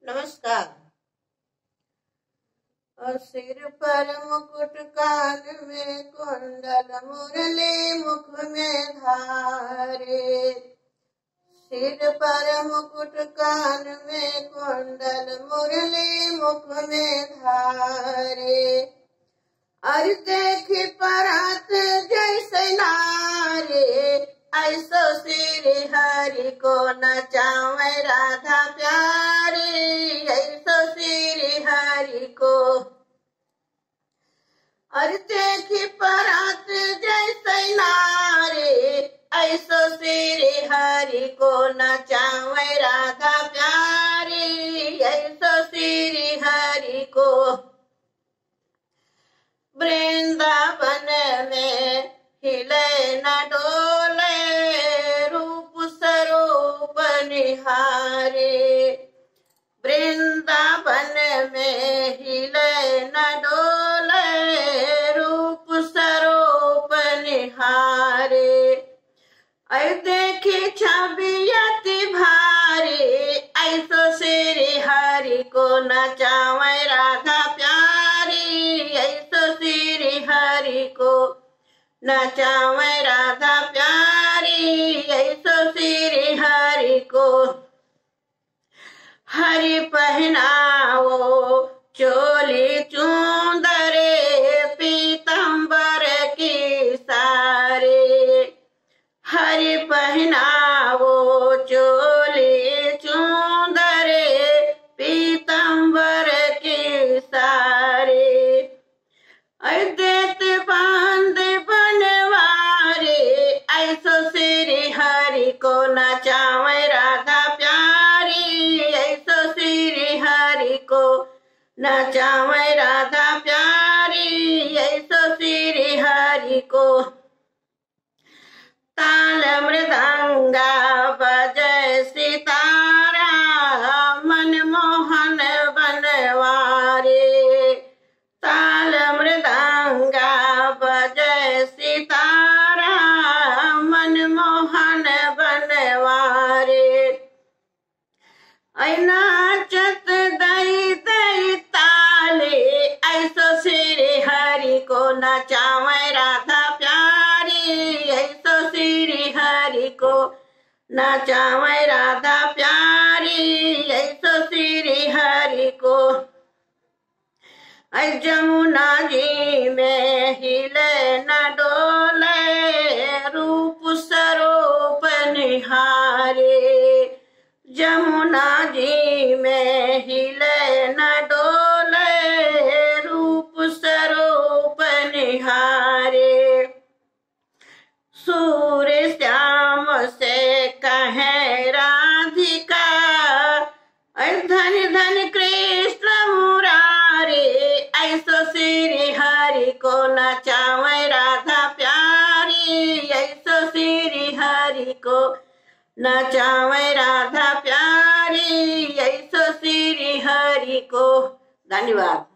नमस्कार। और सिर पर मुकुट, कान में कुंडल, मुरली मुख में धारे। सिर पर मुकुट, कान में कुंडल, मुरली मुख में धारे। और देखी परात जैसे नारे, ऐसो श्री हरि को नचावे राधा प्यारी, ऐसो श्री हरि को। और देखी परात जैसे नारे, ऐसो श्री हरि को नचावे राधा प्यारी, ऐसो श्री हरि को। वृंदावन में हिले न डोले, रूप स्वरूप निहारे। वृंदावन में हिले न डोले, रूप स्वरूप निहारे। ऐ देखी छवि अति भारी, ऐसो श्री हरि को नचावे राधा प्यारी, ऐसो श्री हरि को नचावे राधा प्यारी, ऐसो श्री हरि को। हरि पहनाओ चोली चूंदरे, पीतंबर की सारे। हरि पहनाओ चोली चूंदरे, पीतंबर की सारे। देत बांध बनवारे, ऐसो श्री हरि को नचावे राधा प्यारी, ऐसो श्री हरि को नचावे राधा प्यारी, ऐसो श्री हरि को। ताल मृदंगा बजय सितारा, मनमोहन बनवारे। ताल मृदंगा बजय सितारा, मनमोहन बनवारे। ऐ नाचत दई दई ताले, ऐसो श्री हरि को नचावे राधा प्यारी, ऐसो श्री हरि को नचावे राधा प्यारी, ऐसो श्री हरि को। जमुना जी में हिले न डोले, रूप स्वरूप निहारे। जमुना जी में हिले न डोले, रूप स्वरूप निहारे। सूर्य श्याम से कहे राधिका, धन धन कृष्ण मुरारे। ऐसो श्री हरि को नचावे राधा प्यारी, ऐसो श्री हरि को नचावे राधा प्यारी, ऐसो श्री हरि को। धन्यवाद।